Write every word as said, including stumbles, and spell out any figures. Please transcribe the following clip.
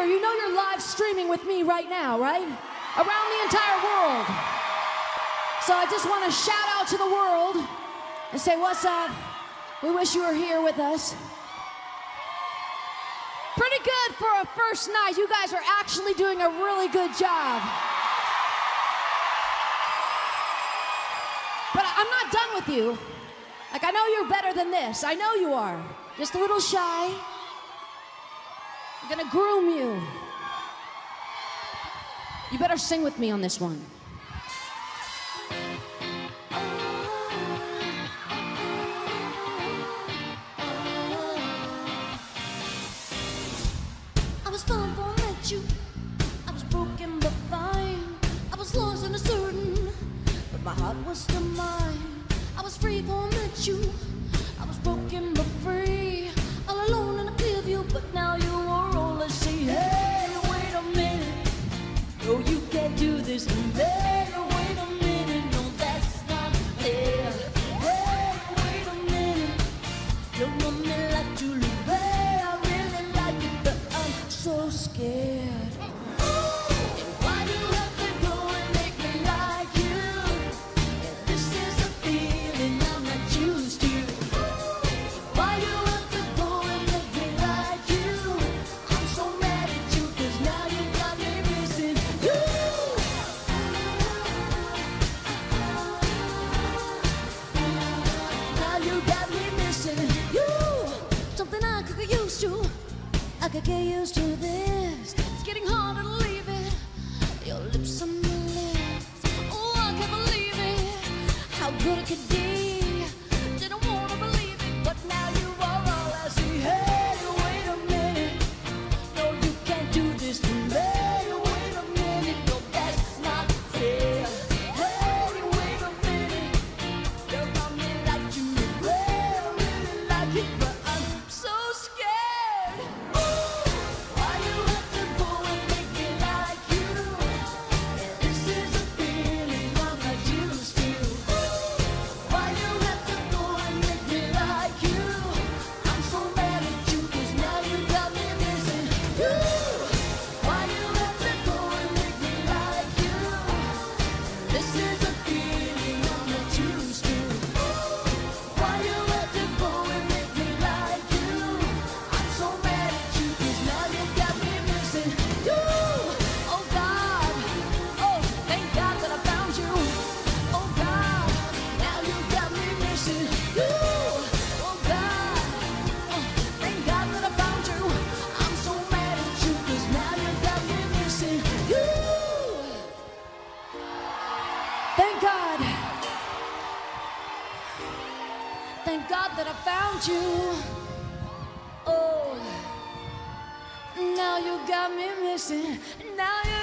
you know you're live streaming with me right now, right? Around the entire world. So I just want to shout out to the world and say, what's up? We wish you were here with us. Pretty good for a first night. You guys are actually doing a really good job. But I'm not done with you. Like, I know you're better than this. I know you are. Just a little shy. I'm gonna groom you. You better sing with me on this one. I was fine for met you. I was broken but fine. I was lost and uncertain, but my heart was still mine. I was free for met you. I was broken but free. All alone in a clear view, but now you are all I see. Hey, wait a minute. No, you can't do this to me. Hey, wait a minute. No, that's not fair. Hey, wait a minute. You want me like Julie. Hey, I really like it, but I'm so scared. I could get used to this. It's getting harder to leave it. Your lips on my lips. Oh, I can't believe it. How good it could be. Didn't want to believe it, but now you are all I see. Hey, wait a minute. No, you can't do this to me. Hey, wait a minute. No, that's not fair. Hey, wait a minute. You love me like you do. Hey, I really like it, but I'm so scared. Thank God. Thank God that I found you. Oh, now you got me missing. Now you